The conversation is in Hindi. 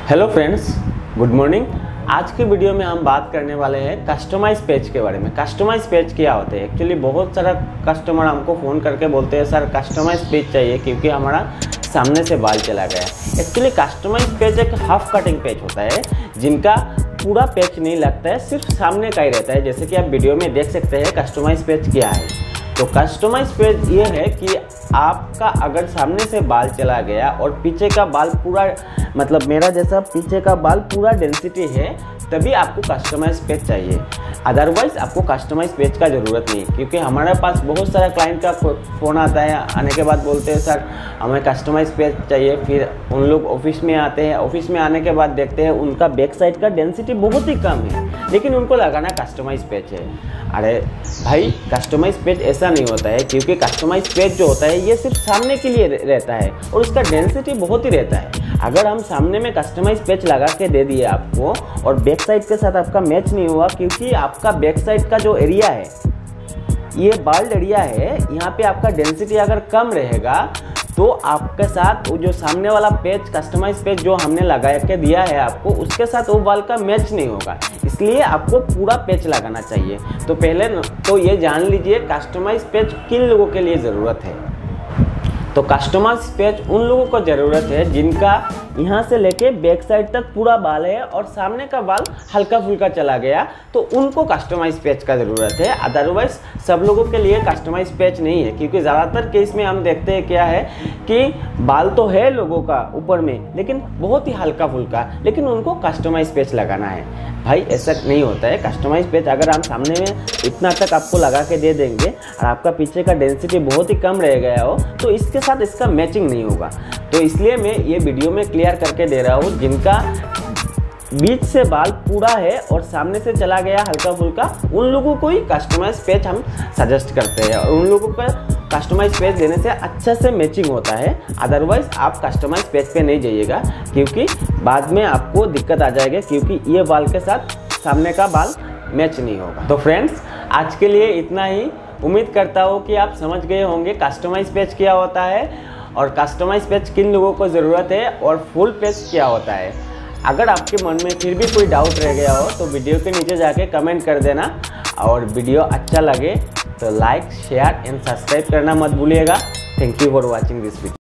Hello friends, good morning. आज की वीडियो में हम बात करने वाले हैं कस्टमाइज पेज के बारे में। कस्टमाइज पेज क्या होते हैं? एक्चुअली बहुत सारा कस्टमर हमको फ़ोन करके बोलते हैं सर कस्टमाइज पेज चाहिए क्योंकि हमारा सामने से बाल चला गया। एक्चुअली कस्टमाइज पेज एक हाफ कटिंग पेज होता है जिनका पूरा पेज नहीं लगता है, सिर्फ सामने का ही रहता है। जैसे कि आप वीडियो में देख सकते हैं कस्टमाइज पेज क्या है। तो कस्टमाइज पेज ये है कि आपका अगर सामने से बाल चला गया और पीछे का बाल पूरा, मतलब मेरा जैसा पीछे का बाल पूरा डेंसिटी है, तभी आपको कस्टमाइज पेज चाहिए। अदरवाइज आपको कस्टमाइज पेज का ज़रूरत नहीं, क्योंकि हमारे पास बहुत सारा क्लाइंट का फ़ोन आता है, आने के बाद बोलते हैं सर हमें कस्टमाइज पेज चाहिए। फिर उन लोग ऑफिस में आते हैं, ऑफिस में आने के बाद देखते हैं उनका बैक साइड का डेंसिटी बहुत ही कम है, लेकिन उनको लगाना कस्टमाइज पेज है। अरे भाई, कस्टमाइज पेज ऐसा नहीं होता है, क्योंकि कस्टमाइज पेज जो होता है ये सिर्फ सामने के लिए रहता है और उसका डेंसिटी बहुत ही रहता है। अगर हम सामने में कस्टमाइज पेज लगा के दे दिए आपको और बैक साइड के साथ आपका मैच नहीं हुआ, क्योंकि आपका बैक साइड का जो एरिया है, ये बाल्ड एरिया है, यहाँ पे आपका डेंसिटी अगर कम रहेगा तो आपके साथ वो जो सामने वाला पेज, कस्टमाइज पेज जो हमने लगा के दिया है आपको, उसके साथ वो बाल का मैच नहीं होगा। इसलिए आपको पूरा पेज लगाना चाहिए। तो पहले तो ये जान लीजिए कस्टमाइज पेज किन लोगों के लिए ज़रूरत है। तो कस्टमाइज पेज उन लोगों को ज़रूरत है जिनका यहाँ से लेके बैक साइड तक पूरा बाल है और सामने का बाल हल्का फुल्का चला गया, तो उनको कस्टमाइज पेज का ज़रूरत है। अदरवाइज सब लोगों के लिए कस्टमाइज पेज नहीं है, क्योंकि ज़्यादातर केस में हम देखते हैं क्या है कि बाल तो है लोगों का ऊपर में, लेकिन बहुत ही हल्का फुल्का, लेकिन उनको कस्टमाइज पेज लगाना है। भाई ऐसा नहीं होता है। कस्टमाइज पेज अगर हम सामने में इतना तक आपको लगा के दे देंगे और आपका पीछे का डेंसिटी बहुत ही कम रह गया हो, तो इसके साथ इसका मैचिंग नहीं होगा। तो इसलिए मैं ये वीडियो में क्लियर करके दे रहा हूँ, जिनका बीच से बाल पूरा है और सामने से चला गया हल्का फुल्का, उन लोगों को ही कस्टमाइज पेज हम सजेस्ट करते हैं और उन लोगों का कस्टमाइज पेज देने से अच्छा से मैचिंग होता है। अदरवाइज आप कस्टमाइज पेज पे नहीं जाइएगा, क्योंकि बाद में आपको दिक्कत आ जाएगी, क्योंकि ये बाल के साथ सामने का बाल मैच नहीं होगा। तो फ्रेंड्स, आज के लिए इतना ही। उम्मीद करता हूँ कि आप समझ गए होंगे कस्टमाइज पेज क्या होता है और कस्टमाइज पेज किन लोगों को ज़रूरत है और फुल पेज क्या होता है। अगर आपके मन में फिर भी कोई डाउट रह गया हो तो वीडियो के नीचे जाके कमेंट कर देना, और वीडियो अच्छा लगे तो लाइक, शेयर एंड सब्सक्राइब करना मत भूलिएगा। Thank you for watching this video.